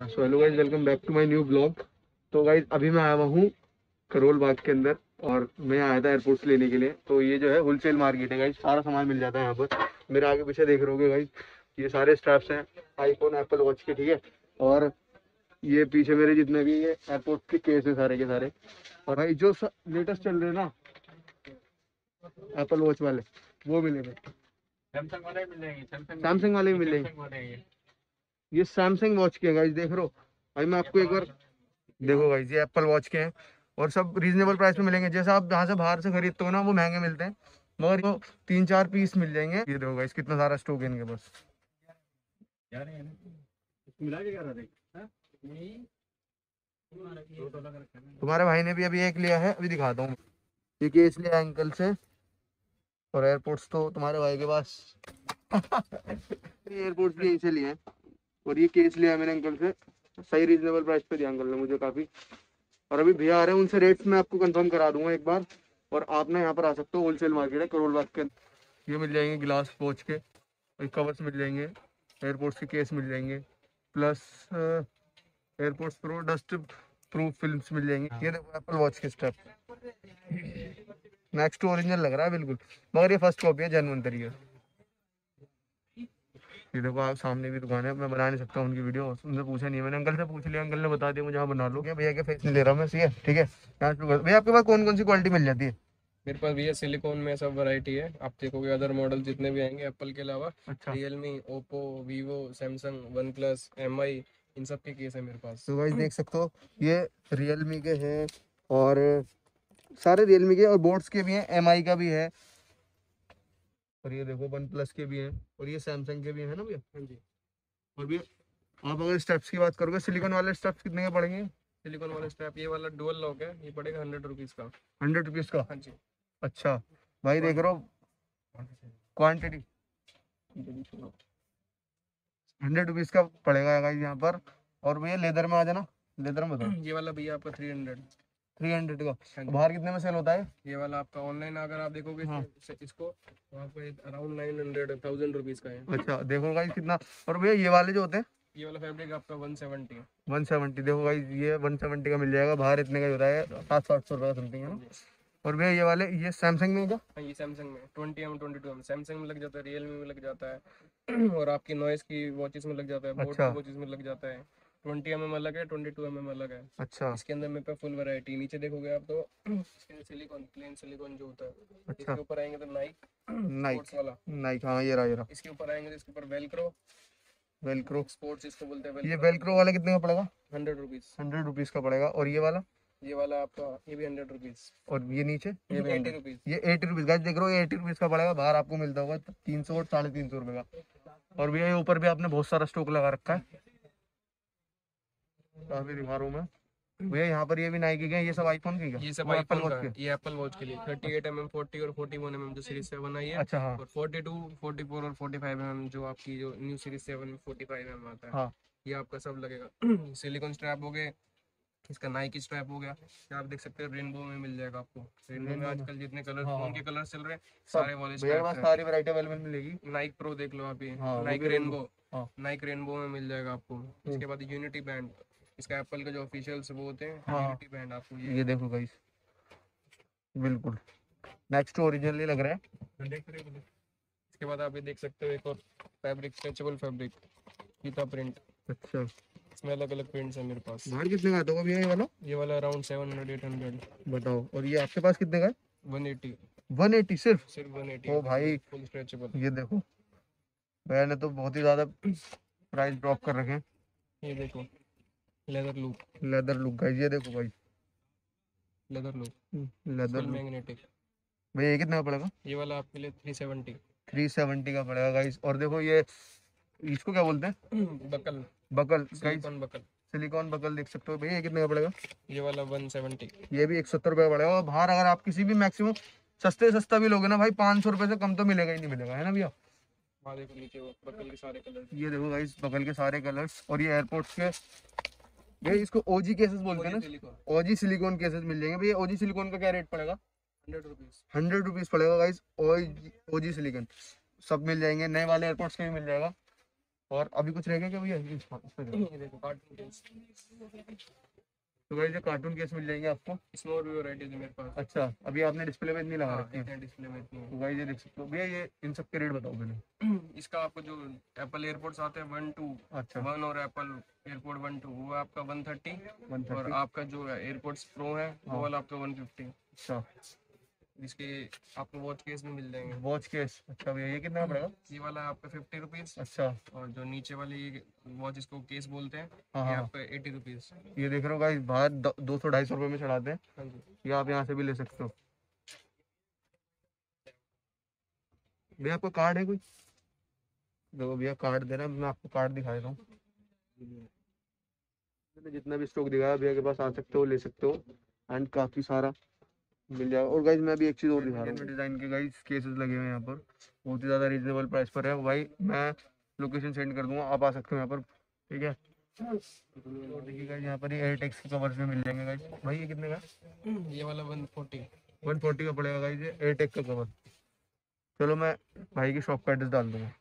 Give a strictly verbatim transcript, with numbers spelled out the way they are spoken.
So hello guys, welcome back to my new blog. तो guys अभी मैं आया हुआ हूँ करोल बाग के अंदर, और मैं आया था एयरपोर्ट से लेने के लिए। तो ये जो है होलसेल मार्केट है गाइज, सारा सामान मिल जाता है यहाँ पर। मेरे आगे पीछे देख रहे होगे गाइज, ये सारे स्ट्रैप्स हैं आईफोन एप्पल वॉच के, ठीक है। और ये पीछे मेरे जितने भी ये एयरपोर्ट के केस है सारे के सारे। और भाई जो लेटेस्ट चल रहे हैं ना एप्पल वॉच वाले, वो मिलेंगे। सैमसंग वाले भी मिल जाएंगे, सैमसंग वाले भी मिल जाएंगे। ये सैमसंग वॉच के गाइज देख रहे हो भाई। मैं आपको एक बार देखो गाइज, ये एप्पल वॉच के हैं और सब रीजनेबल प्राइस पे मिलेंगे। जैसे आप जहाँ से बाहर से खरीदते हो ना, वो महंगे मिलते हैं, मगर वो तीन चार पीस मिल जाएंगे। ये देखो गाइज, कितना सारा स्टॉक है इनके पास। मिला के क्या रहा तुम्हारे भाई ने भी अभी एक लिया है, अभी दिखाता हूँ। ये केस लिया अंकल से, और एयरपोर्ट्स तो तुम्हारे भाई के पास एयरपोर्ट्स भी यहीं से लिए हैं। और ये केस लिया है मैंने अंकल से, सही रीजनेबल प्राइस पे दिया अंकल ने मुझे काफी। और अभी भैया आ रहे हैं, उनसे रेट्स मैं आपको कंफर्म करा दूंगा एक बार। और आप ना यहाँ पर आ सकते हो, होलसेल मार्केट है करोल बाग के अंदर। ये मिल जाएंगे गिलास वॉच के, कवर्स मिल जाएंगे, एयरपोर्ट्स के केस मिल जाएंगे, plus AirPods Pro dust proof films मिल जाएंगी। ये देखो एप्पल वॉच के स्टेप, नेक्स्ट टू ओरिजिनल लग रहा है बिल्कुल, मगर ये फर्स्ट कॉपी है, जेन्युइन तरीके। ये देखो आप सामने भी दुकान है, मैं बना नहीं सकता उनकी वीडियो, उनसे पूछा नहीं है मैंने, अंकल से पूछ लिया, अंकल ने बता दिया मुझे, हाँ बना लो। क्या भैया के फेस नहीं ले रहा मैं, सही है, ठीक है। यहाँ शुरू कर- भैया आपके पास कौन कौन सी क्वालिटी मिल जाती है? मेरे पास भैया सिलिकॉन में सब वैरायटी है। आप देखोगे अदर मॉडल जितने भी आएंगे एप्पल के अलावा, अच्छा। Realme, Oppo, Vivo, Samsung, OnePlus, M I, इन सब के केस है मेरे पास। तो गाइस देख सकते हो, ये रियलमी के हैं, और सारे रियलमी के, और बोट्स के भी हैं, एमआई का भी है, और ये देखो वन प्लस के भी हैं, और ये सैमसंग के भी है ना भैया। हाँ जी। और भी आप अगर स्टेप्स की बात करोगे, सिलिकॉन वाले स्टेप्स कितने के पड़ेंगे? सिलिकॉन वाला स्ट्रैप ये वाला डुअल लॉक है, ये पड़ेगा हंड्रेड रुपीज का। हंड्रेड रुपीज का? हाँ जी। अच्छा भाई देख रहे हो क्वांटिटी, हंड्रेड रुपीज का पड़ेगा गाइस यहाँ पर। और भैया लेदर में आ जाना, लेदर में बताओ। ये वाला भैया आपका थ्री हंड्रेड। थ्री हंड्रेड का? हाँ तो जी। बाहर कितने में सेल होता है? ये वाला आपका ऑनलाइन अगर आप देखोगे हाँ। इस- इसको, तो आपको around nine hundred thousand rupees का है। अच्छा देखो गाइस कितना। और भैया ये वाले जो होते हैं ये वाला फैब्रिक आपका वन सेवेंटी है। वन सेवेंटी, देखो गाइस ये वन सेवेंटी का मिल जाएगा, बाहर इतने का ही होता है, सात सौ आठ सौ रुपये का समथिंग है हाँ ना। जी। और भैया ये वाले, ये सैमसंग में क्या? हाँ, ये सैमसंग में twenty M twenty two M Samsung में लग जाता है, रियलमी में लग जाता है और आपकी नॉइस की वॉचेस में लग जाता है, बोट अच्छा। की वॉचेस में लग जाता है। ट्वेंटी एम एम अलग है, ट्वेंटी टू एम एम अलग है। अच्छा। इसके अंदर मेरे पे फुल वैरायटी, नीचे देखोगे आप तो सिलिकॉन, प्लेन सिलिकॉन जो होता है। अच्छा। इसके ऊपर आएंगे तो नाइक नाइक? स्पोर्ट्स वाला। नाइक, हाँ ये रहा ये रहा। इसके ऊपर आएंगे तो इसके ऊपर वेलक्रो वेलक्रो? स्पोर्ट्स इसको बोलते हैं, ये वेलक्रो वेलक्रो वाला कितने का पड़ेगा? Hundred rupees. हंड्रेड रुपीज का पड़ेगा। और ये वाला? ये वाला आपका ये भी हंड्रेड रुपीज। और ये नीचे ये भी एटी हंड्रेड? रुपीज। ये एटी रुपीज गाइस देख रहे हो, ये एटी रुपीज का पड़ेगा, बाहर आपको मिलता होगा तीन सौ और साढ़े तीन सौ रुपए का। और भैया ये ऊपर भी आपने बहुत सारा स्टॉक लगा रखा है, काफी दिखा रहा हूँ मैं भैया। यहाँ पर ये भी नाइकी के हैं, ये सब आईफोन के क्या? ये सब वो एप्पल आईफोन का वॉच है, के? ये एप्पल वॉच के लिए thirty eight M M, forty और फोर्टी वन एम एम जो सीरीज सेवन आई है। अच्छा हाँ। और फोर्टी टू, फोर्टी फोर और फोर्टी फाइव एम एम जो आपकी जो न्यू सीरीज सेवन में फोर्टी फाइव एम एम आता है। हाँ। ये आपका सब लगेगा सिलिकॉन स्ट्रैप हो गए, इसका नाइकी स्ट्रैप हो गया। ये आप देख सकते हैं रेनबो में मिल जाएगा आपको। रेनबो में आजकल जितने कलर हाँ फोन हाँ के कलर चल रहे हैं सब सारे वाले भैया के स्ट्रैप्स पास हैं। सारी वैरायटी अवेलेबल मिलेगी। नाइक प्रो देख लो आप, ये हाँ वो नाइक भी रेनबो। रेनबो, हाँ। नाइक रेनबो में मिल जाएगा आपको। इसके बाद यूनिटी बैंड, इसका एप्पल का जो ऑफिशियल वो होते हैं, हाँ यूनिटी बैंड आपको ये ये देखो गाइस, बिल्कुल नेक्स्ट ओरिजिनल ही लग रहा है। देख रहे हो। इसके बाद आप ये देख सकते हो एक और फैब्रिक, स्ट्रेचेबल फैब्रिक, फीता प्रिंट। अच्छा। इसमें अलग अलग प्रिंट्स हैं मेरे पास। बाहर कितने का आता होगा भैया ये वाला? ये वाला around seven hundred eight hundred. बताओ। और ये आपके पास कितने का है? One eighty. वन एटी सिर्फ? सिर्फ वन एटी ओ भाई, फुल स्ट्रेचेबल। ये देखो भैया ने तो बहुत ही ज्यादा प्राइस ड्रॉप कर रखे हैं। ये देखो leather loop, leather look guys, ये देखो भाई, leather loop leather full look. Magnetic. भैया ये कितना का पड़ेगा? ये वाला आपके लिए थ्री सेवेंटी। थ्री सेवेंटी का पड़ेगा गाइस। और देखो ये, इसको क्या बोलते हैं? Buckle, buckle guys, silicone buckle. Silicone buckle देख सकते हो भैया, ये कितने का पड़ेगा? ये वाला वन सेवेंटी। ये भी एक सौ सत्तर रुपये का पड़ेगा। और बाहर अगर आप किसी भी मैक्सिमम सस्ते सस्ता भी लोगे ना भाई, पाँच सौ रुपये से कम तो मिलेगा ही नहीं मिलेगा, है ना भैया। वहाँ देखो नीचे वो बकल के सारे कलर। ये देखो गाइस बगल के सारे कलर्स। और ये एयरपोर्ट्स के, ये इसको ओजी केसेस बोलते हैं ना, सिलिकॉन ओजी सिलिकॉन केसेस मिल जाएंगे भैया। ओजी सिलिकॉन का क्या रेट पड़ेगा? Hundred rupees. हंड्रेड रुपीज पड़ेगा गाइस। ओजी सिलिकॉन सब मिल जाएंगे, नए वाले एयरपोर्ट्स के भी मिल जाएगा। और अभी कुछ रह गया क्या भैया इस- इस पे देखो। ये देखो कार्टून केस, तो गाइस ये कार्टून केस मिल जाएंगे आपको। इसमें और भी वैरायटीज है मेरे पास। अच्छा अभी आपने डिस्प्ले में इतनी लगा हाँ रखी है। इतने डिस्प्ले में इतनी तो गाइस ये देख सकते हो भैया, ये इन सब के रेट बताओ पहले। है। इसका आपको जो एप्पल एयरपोर्ट्स आते हैं वन टू अच्छा वन और एप्पल एयरपोर्ट वन टू वो आपका वन थर्टी, वन और थर्टी आपका जो एयरपोर्ट्स प्रो है हाँ। वो वाला आपका वन फिफ्टी। अच्छा इसके आपको वॉच केस भी मिल जाएंगे। वॉच केस, अच्छा भैया ये कितना का पड़ेगा? ये वाला आपका फिफ्टी रुपीज़, अच्छा और जो नीचे वाली वॉच इसको केस बोलते हैं हाँ ये हाँ आपका एटी रुपीज़। ये देख रहे हो गाइस, बाहर दो सौ ढाई सौ रुपये में चढ़ाते हैं, हाँ जी। ये आप यहाँ से भी ले सकते हो। भैया आपका कार्ड है कोई? देखो भैया कार्ड दे रहा है, मैं आपको कार्ड दिखा देता हूँ। मैंने जितना भी स्टॉक दिखाया भैया के पास आ सकते हो, ले सकते हो, एंड काफ़ी सारा मिल जाएगा। और गाइज मैं भी एक चीज़ और दिखा रहा हूँ, डिज़ाइन के गाइज केसेस लगे हुए हैं यहाँ पर, बहुत ही ज़्यादा रीजनेबल प्राइस पर है भाई। मैं लोकेशन सेंड कर दूंगा, आप आ सकते हो यहाँ पर, ठीक है। और देखिए गाइज यहाँ पर ये एयरटेक्स के कवर्स भी मिल जाएंगे गाइज। भाई ये कितने का? ये वाला वन फोर्टी। वन फोर्टी का पड़ेगा गाइज ये एयरटेक का कवर। चलो मैं भाई की शॉप का एड्रेस डाल दूंगा।